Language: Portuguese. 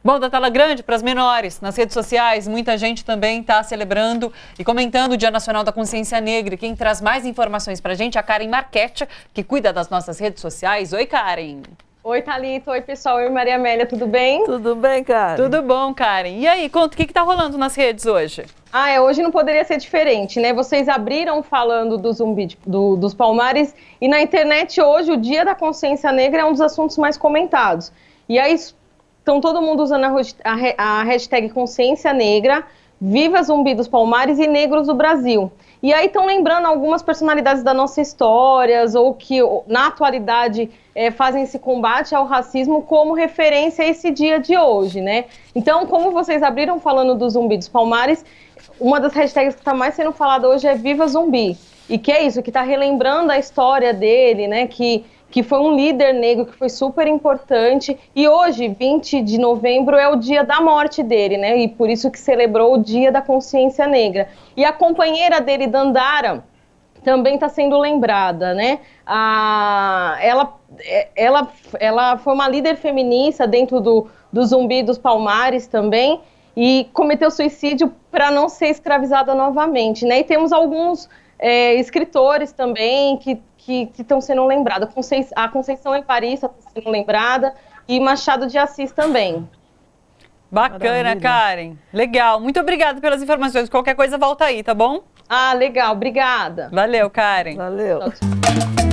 Bom, da tela grande para as menores, nas redes sociais, muita gente também está celebrando e comentando o Dia Nacional da Consciência Negra. E quem traz mais informações para a gente é a Karen Marchetti, que cuida das nossas redes sociais. Oi, Karen. Oi, Thalita. Oi, pessoal. Oi, Maria Amélia. Tudo bem? Tudo bem, Karen? Tudo bom, Karen. E aí, conta, o que está rolando nas redes hoje? Hoje não poderia ser diferente, né? Vocês abriram falando do zumbi dos Palmares e na internet hoje o Dia da Consciência Negra é um dos assuntos mais comentados. E aí estão todo mundo usando a hashtag Consciência Negra, Viva Zumbi dos Palmares e Negros do Brasil. E aí estão lembrando algumas personalidades da nossa história ou que na atualidade fazem esse combate ao racismo como referência a esse dia de hoje, né? Então, como vocês abriram falando do Zumbi dos Palmares, uma das hashtags que está mais sendo falada hoje é Viva Zumbi. E que é isso, que está relembrando a história dele, né? Que foi um líder negro que foi super importante. E hoje, 20 de novembro, é o dia da morte dele, né? E por isso que celebrou o Dia da Consciência Negra. E a companheira dele, Dandara, também está sendo lembrada, né? Ela foi uma líder feminista dentro do Zumbi dos Palmares também e cometeu suicídio para não ser escravizada novamente, né? E temos alguns escritores também que estão sendo lembrados. A Conceição Evarista está sendo lembrada e Machado de Assis também. Bacana, maravilha. Karen. Legal. Muito obrigada pelas informações. Qualquer coisa volta aí, tá bom? Legal. Obrigada. Valeu, Karen. Valeu. Tchau.